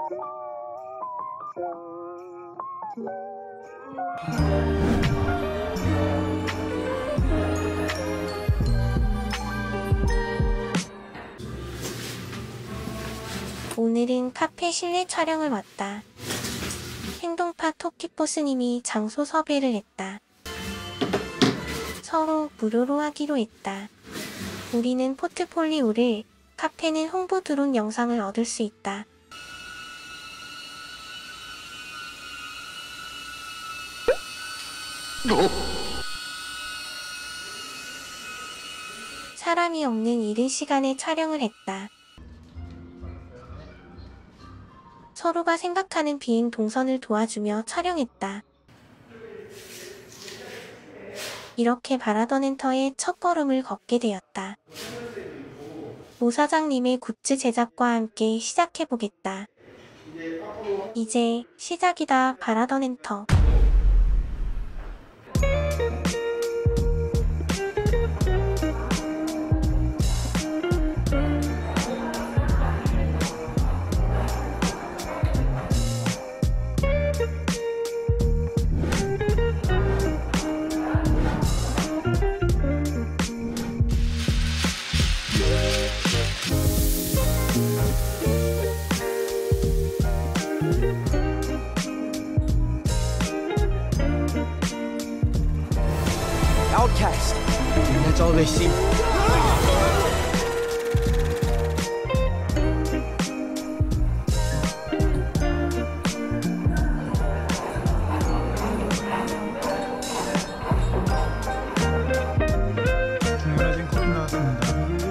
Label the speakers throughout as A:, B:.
A: 오늘은 카페 실내 촬영을 왔다. 행동파 토끼보스님이 장소 섭외를 했다. 서로 무료로 하기로 했다. 우리는 포트폴리오를, 카페는 홍보 드론 영상을 얻을 수 있다. 사람이 없는 이른 시간에 촬영을 했다. 서로가 생각하는 비행 동선을 도와주며 촬영했다. 이렇게 바라던 엔터의 첫걸음을 걷게 되었다. 모 사장님의 굿즈 제작과 함께 시작해보겠다. 이제 시작이다. 바라던 엔터.
B: Outcast. That's all they see.
C: 주문하신 커피 나왔습니다.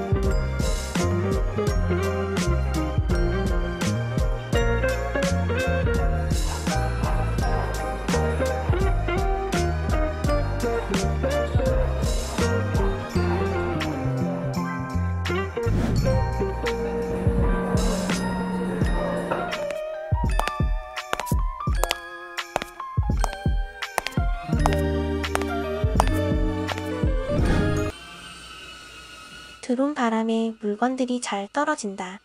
A: 드론 바람에 물건들이 잘 떨어진다.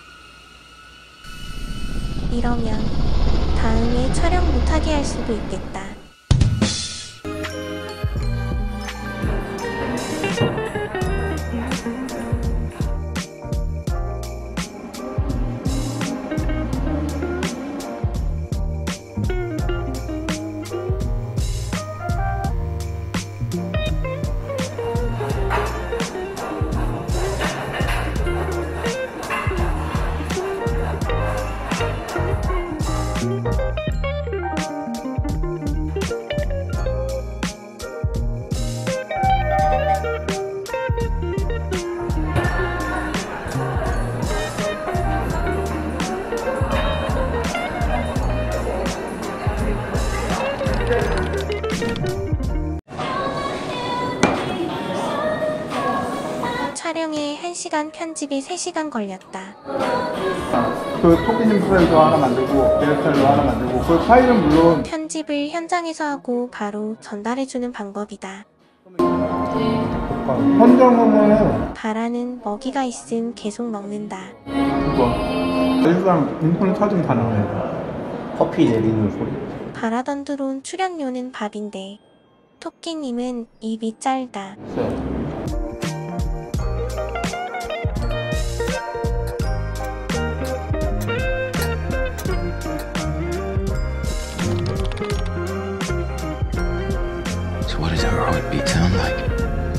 A: 이러면 다음에 촬영 못하게 할 수도 있겠다. 촬영에 1시간, 편집에 3시간 걸렸다.
C: 그 토끼님 스타일도 하나 만들고 내 스타일도 하나 만들고 그 파일은 물론
A: 편집을 현장에서 하고 바로 전달해주는 방법이다.
C: 선정은
A: 바라는 먹이가 있음 계속 먹는다.
C: 그거 일상 인터넷 찾으면 다 나와요.
D: 커피 내리는 소리.
A: 바라던 드론 출연료는 밥인데 토끼님은 입이 짧다.
E: So what does our heartbeat sound like?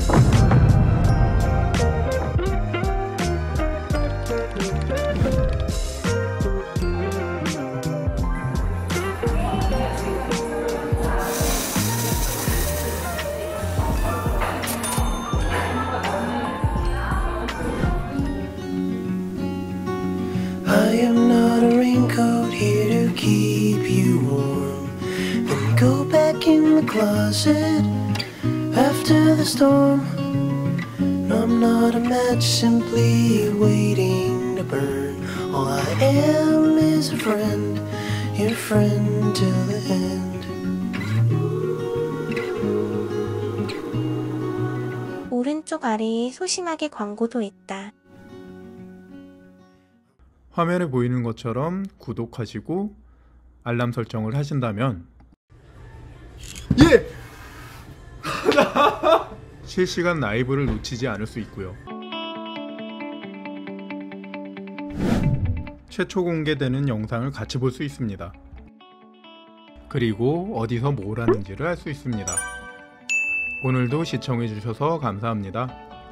F: I am not a raincoat here to keep you warm. Then go back in the closet after the storm. No, I'm not a match simply waiting to burn. All I am is a friend, your friend till the end.
A: 오른쪽 아래에 소심하게 광고도 있다.
C: 화면에 보이는 것처럼 구독하시고 알람 설정을 하신다면 실시간 라이브를 놓치지 않을 수 있고요. 최초 공개되는 영상을 같이 볼 수 있습니다. 그리고 어디서 뭘 하는지를 알 수 있습니다. 오늘도 시청해주셔서 감사합니다.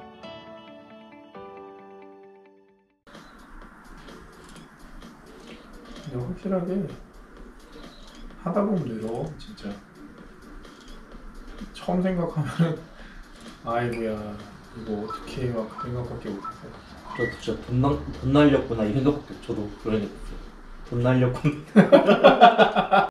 C: 근데 확실하게 하다 보면 늘어, 진짜. 처음 생각하면은 아이고야 이거 어떻게 막 생각밖에 못했어요.
D: 저도 진짜 돈 날렸구나 이 생각밖에 저도 그런 게 없어요. 돈 날렸구나.